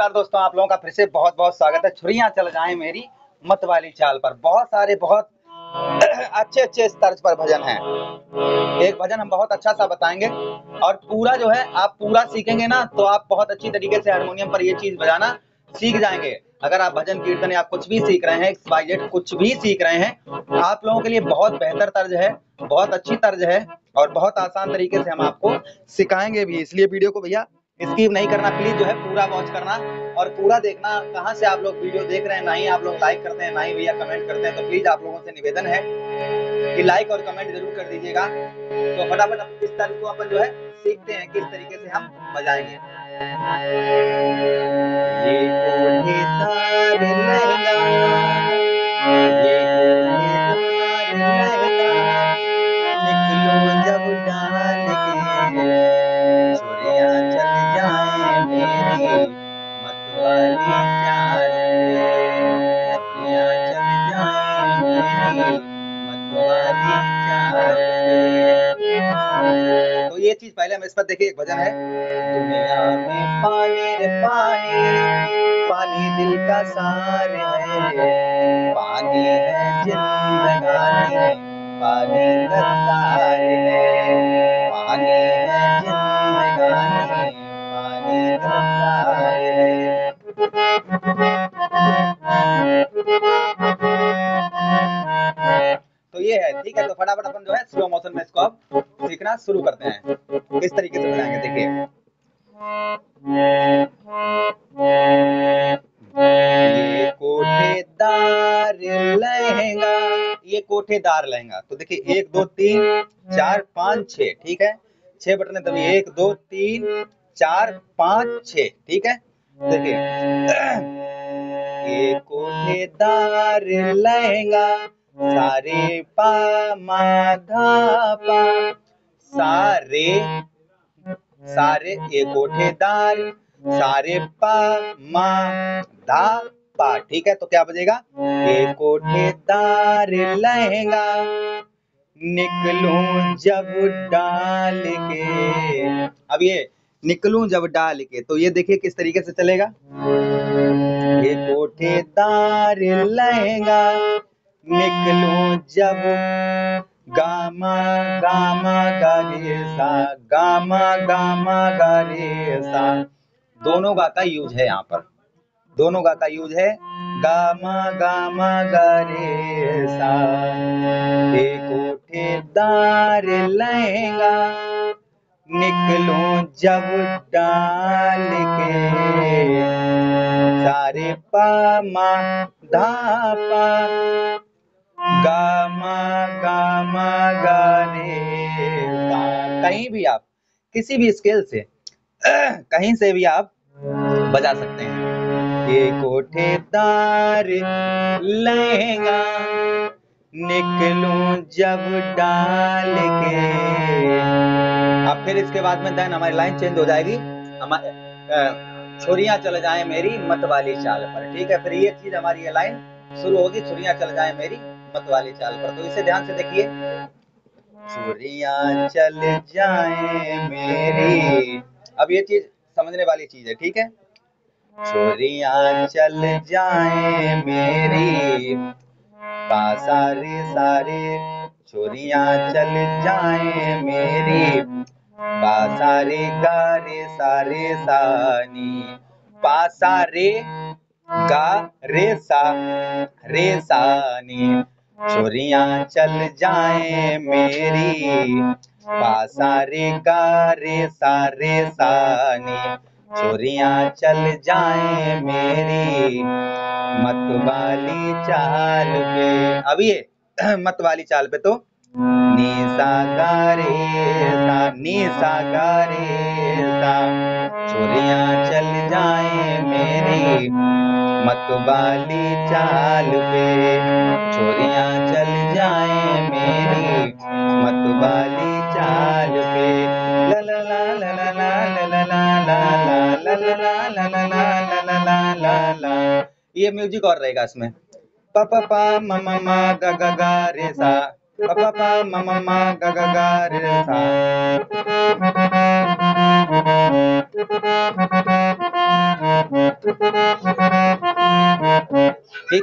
नमस्कार दोस्तों, आप लोगों का फिर से बहुत बहुत स्वागत है। छुरियां चल जाएं मेरी मत वाली चाल पर। बहुत सारे बहुत अच्छे तर्ज पर भजन हैं। एक भजन हम बहुत अच्छा सा बताएंगे और पूरा जो है आप पूरा सीखेंगे ना तो आप बहुत अच्छी तरीके से हारमोनियम पर ये चीज बजाना सीख जाएंगे। अगर आप भजन कीर्तन या कुछ भी सीख रहे हैं, XYZ कुछ भी सीख रहे हैं, आप लोगों के लिए बहुत बेहतर तर्ज है, बहुत अच्छी तर्ज है और बहुत आसान तरीके से हम आपको सिखाएंगे भी। इसलिए वीडियो को भैया स्किप नहीं करना, प्लीज जो है पूरा वॉच करना और पूरा देखना। कहाँ से आप लोग वीडियो देख रहे हैं, ना ही आप लोग लाइक करते हैं, ना ही भैया कमेंट करते हैं, तो प्लीज आप लोगों से निवेदन है कि लाइक और कमेंट जरूर कर दीजिएगा। तो फटाफट इस तर्ज को अपन जो है सीखते हैं किस तरीके से हम बजाएंगे। ये कोठी तार लहंगा, ये कोठी तार लहंगा, निकलो जब डाल के, छुरियां चल जाए मेरी मतवाली चाल पे, छुरियां चल जाए मेरी मतवाली चाल पे। तो ये चीज पहले हम इस पर देखिए, एक भजन है। दुनिया में पानी रे पानी, पानी दिल का सार है, पानी है जिंदगानी, पानी गद्दार है, पानी है जिंदगानी, पानी गद्दार है। तो ये है, ठीक है। तो फटाफट अपन जो है स्लो मोशन में इसको अब सीखना शुरू करते हैं। किस तरीके से बजाएंगे देखिए। ये कोठेदार लहंगा, ये कोठेदार लहंगा। तो देखिए 1 2 3 4 5 6, ठीक है। 6 बटन है, तभी 1 2 3 4 5 6, ठीक है। देखिए ये कोठेदार लहंगा, सारे पा मा धा पा, सारे सारे ये कोठेदार, सारे पा मा धा पा, ठीक है। तो क्या बजेगा, ये कोठेदार लहंगा, निकलूं जब डाल के। अब ये निकलूं जब डाल के, तो ये देखिए किस तरीके से चलेगा। ये कोठेदार लहंगा, निकलूं जब गामा गामा गारे सा, गामा गामा गारे सा। दोनों गा का यूज है यहाँ पर, दोनों गा का यूज है। गामा गामा गारे सा, ये कोठेदार लहंगा, निकलूं जब डाल के, सारे पा मा धा पा, गामा गामा गारे सा। कहीं भी आप किसी भी स्केल से कहीं से भी आप बजा सकते हैं। ये कोठेदार लहंगा, निकलूं जब डाल के। अब फिर इसके बाद में देन हमारी लाइन चेंज हो जाएगी, हमारे छुरियां चल जाए मेरी मत वाली चाल पर, ठीक है। फिर ये चीज हमारी ये लाइन शुरू होगी, छुरियां चल जाए मेरी मत वाली चाल पर। तो इसे ध्यान से देखिए। छुरियां चल जाए मेरी, अब ये चीज समझने वाली चीज है, ठीक है। छुरियां चल जाए मेरी पा सारे सारे, छुरियां चल जाए मेरी पा सारे गारे सारे सानी, पा सारे गा रे सा रे सानी, छुरियां चल जाए मेरी पा सारे गा रे सारे सानी, छुरियां चल जाए मेरी मत वाली चाल पे। अब ये मत वाली चाल पे तो नी सा गा रे सा, नी सा गा रे सा, छुरियां चल जाए मेरी मत वाली चाल पे, छुरियां चल जाए मेरी मत वाली चाल पे। ला ला ला ला ला ला ला ला ला ला ला ला ला ला ला ला ला ला। ये म्यूजिक और रहेगा इसमें। पा पा पा मा मा मा गा गा गा रे सा, पा पा पा मा मा मा गा गा गा रे सा।